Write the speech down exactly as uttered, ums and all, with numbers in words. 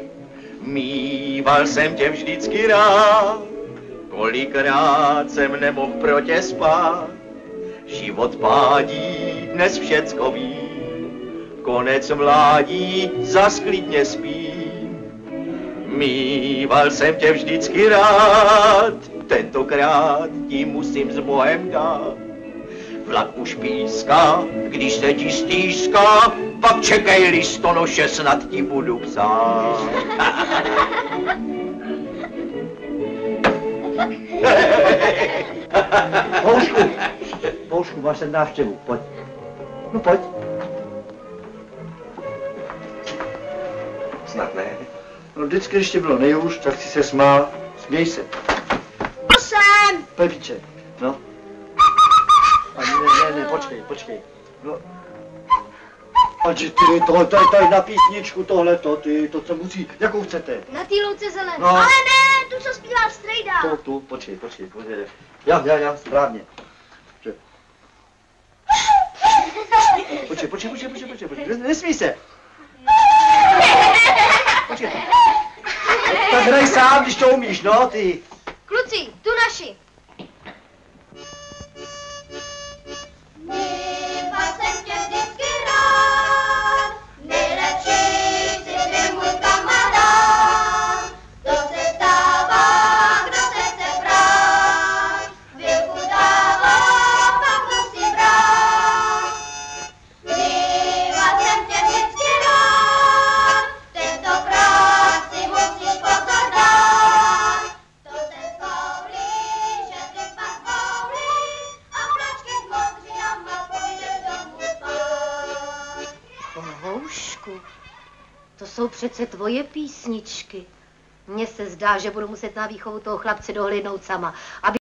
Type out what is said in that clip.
Mýval jsem tě vždycky rád, kolikrát jsem nemohl pro tě spát. Život pádí, dnes všecko vím, konec mládí, zas klidně spím. Mýval jsem tě vždycky rád, tentokrát ti musím s Bohem dát. Vlak už píská, když se ti stýská, pak čekej listonoše, snad ti budu psát. Poušku, Poušku, máš sem návštěvu, pojď. No pojď. Snad ne. No vždycky, když ti bylo nejhůř, tak si se smál. Směj se. Jsem! Pepíček, no. A ne, ne, ne, počkej, počkej. No. A ty, to, to, to je na písničku tohleto, ty, to co musí, jakou chcete? Na té louce zelené. No. Ale ne, tu, co zpívá Strejda. Tu, tu, počkej, počkej, počkej. Já, já, já, správně. Počkej, počkej, počkej, počkej, počkej, počkej, nesmí se. Počkej. Tak hraj sám, když to umíš, no, ty. Kluci, tu naši. Mýval jsem tě vždycky rád, nejlepší jsi ty můj kamarád. To se stává, kdo se chce brát, chvilku dává, pak musí brát. Mýval jsem tě vždycky rád, tentokrát si musíš pozor dát. To se zkoulí, že ty pak boulí a plačky s modřinama půjdeš domů spát. Houšku, to jsou přece tvoje písničky. Mně se zdá, že budu muset na výchovu toho chlapce dohlídnout sama, aby